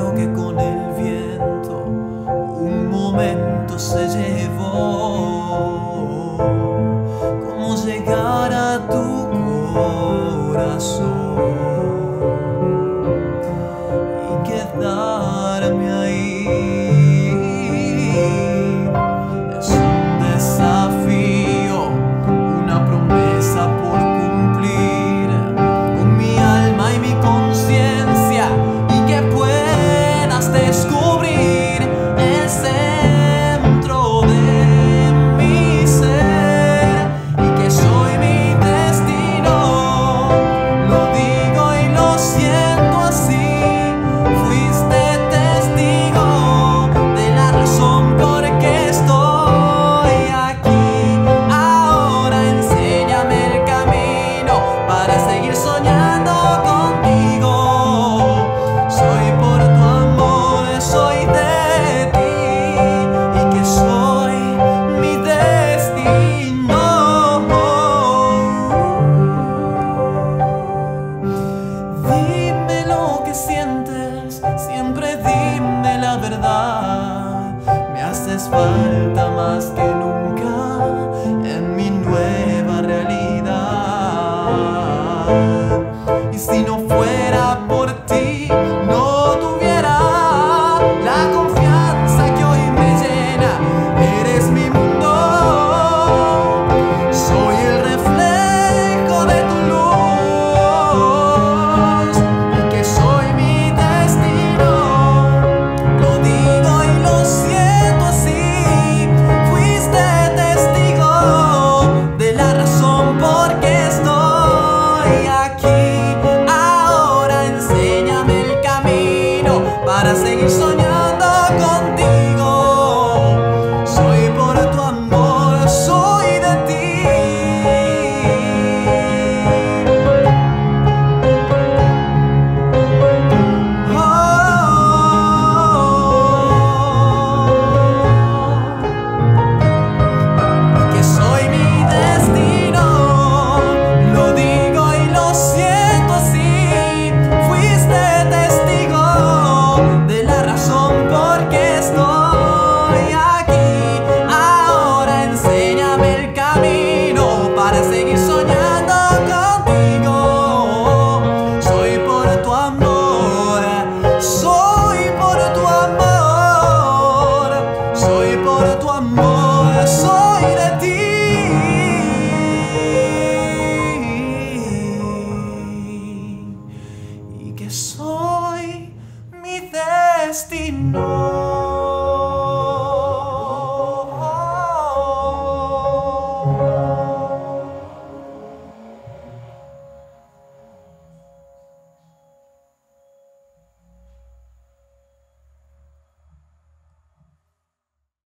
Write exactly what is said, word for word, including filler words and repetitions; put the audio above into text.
Creo que con el viento un momento se llevó. ¿Cómo llegar a tu corazón y quedarme ahí? Es un desafío, una promesa por cumplir con mi alma y mi conciencia, y que puedas descubrir el centro de mi ser y que soy mi destino. Lo digo y lo siento así. Fuiste testigo de la razón por qué estoy aquí. Ahora enséñame el camino para seguir soñando contigo. Soy por tu amor, soy de ti, y que soy mi destino. Dime lo que sientes, siempre dime la verdad. Me haces falta más que nunca en mi nueva realidad. Y si no fuera por ti, no tuviera la confianza que hoy me llena. Eres mi mundo, soy el reflejo de tu luz, y que soy mi destino. Lo digo y lo siento así. Fuiste testigo de la razón por qué estoy aquí. Ahora enséñame el camino para seguir soñando contigo. Soy por tu amor, soy de ti. Oh, que soy mi destino. Lo digo y lo siento así. Fuiste testigo de la razón por qué estoy aquí. Ahora enséñame el camino para seguir soñando contigo. Soy por tu amor, soy por tu amor, soy por tu amor, soy de ti. Y que soy mi destino.